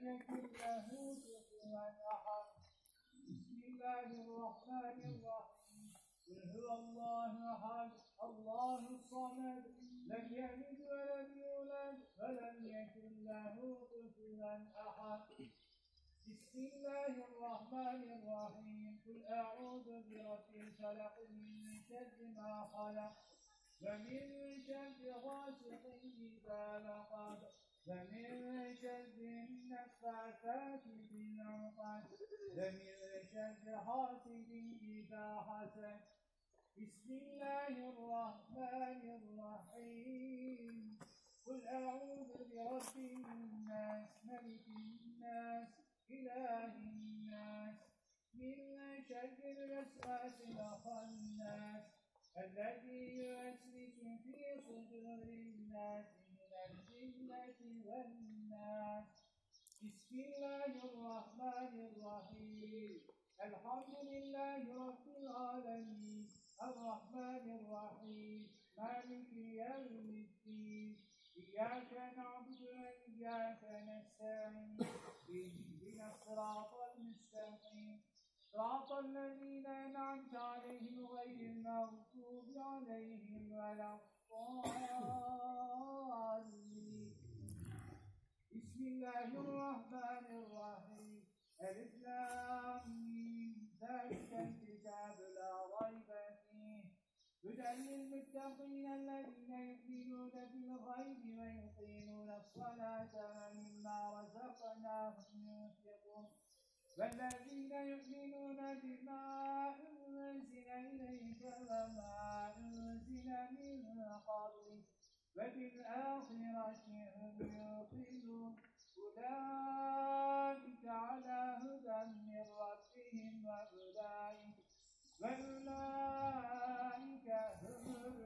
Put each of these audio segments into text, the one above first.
يكن له كفوا أحد. بسم الله الرحمن الرحيم. قل هو الله أحد الله الصمد لم يلد ولم يولد ولم يكن له كفوا أحد. بسم الله الرحمن الرحيم. قل أعوذ برب الفلق من شر ما خلق ومن شر غاسق إذا وقب ومن شر النفاثات في العقد ومن شر حاسد إذا حسد. بسم الله الرحمن الرحيم. قل أعوذ برب الناس ملك الناس إله الناس من شر الوسواس الخناس الذي يوسوس في صدور الناس من الجنة والناس. بسم الله الرحمن الرحيم. الحمد لله رب العالمين الرحمن الرحيم مالك يوم الدين إياك نعبد وإياك نستعين اهدنا الصراط المستقيم صراط الذين أنعمت عليهم غير المغضوب عليهم ولا الضالين. بسم الله الرحمن الرحيم. ألف لام ميم ذلك الكتاب لا ريب فيه هدى للمتقين الذين يؤمنون بالغيب ويقيمون الصلاة ومما رزقناهم ينفقون والذين يؤمنون بما أنزل إليك وما أنزل من قبلك وبالآخرة هم يوقنون أولئك على هدى من ربهم وأولئك هم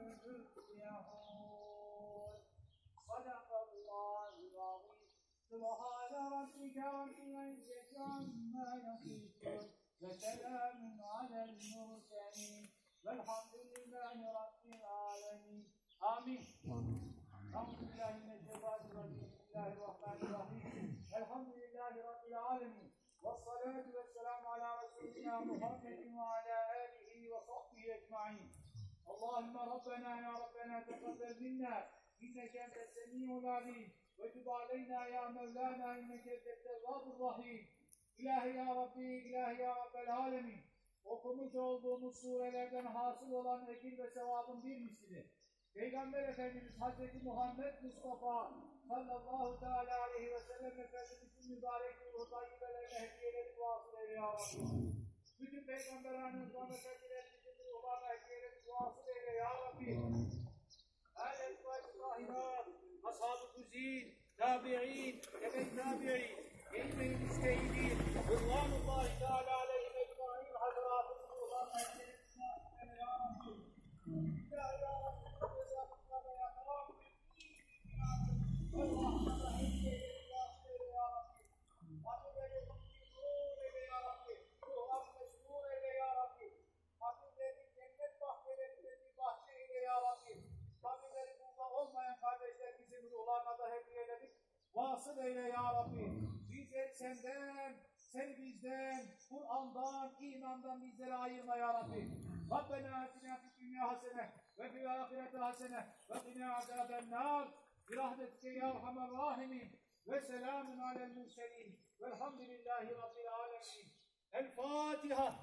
المفلحون. صدق الله العظيم. سبحان ربك رب العزة عما يصفون وسلام على المرسلين والحمد لله رب العالمين. آمين. أعوذ بالله من الشيطان الرجيم. بسم الله الرحمن الرحيم. الحمد لله رب العالمين والصلاة والسلام على رسولنا محمد وعلى آله وصحبه أجمعين. اللهم ربنا يا ربنا تقبل منا إنك أنت السميع العليم وتب علينا يا مولانا إنك أنت التواب الرحيم. İlahi ya Rabbi, ilahi ya Rabbel alemin. Okumuş olduğumuz surelerden hasıl olan ecir ve sevabın bir mislidir. Peygamber Efendimiz Hazreti Muhammed Mustafa sallallahu teala aleyhi ve sellem Efendimiz'in mübarek ruhu tayyibelerine hediyeleri duasını eyle ya Rabbi. Bütün peygamberlerin efendilerimizin ruhlarına hediyeleri duasını eyle ya Rabbi. El-Esvâd-ı-Zâhirât, Ashab-ı Kuzîn, Tabi'in, Tebe-i-Tabi'in, İlmi-i Müstehidîn, Rıdvânullâhi Teâlâ aleyhi ecmâin, Hazrâtı-ı ruhlarına hediyeleri duasını eyle ya Rabbi. Ya Rabbi. Vasıl eyle ya Rabbi. Bizleri senden, sen bizden, Kur'an'dan, imandan bizleri ayırma ya Rabbi. Rabbena atina fid dünya hasene ve fil ahireti hasene ve qina azaben nar. Birahmetike ya erhamer rahimin. Ve selamun alel murselin. Velhamdülillahi rabbil alemin. El Fatiha.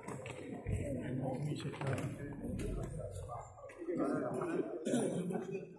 Teşekkür ederim.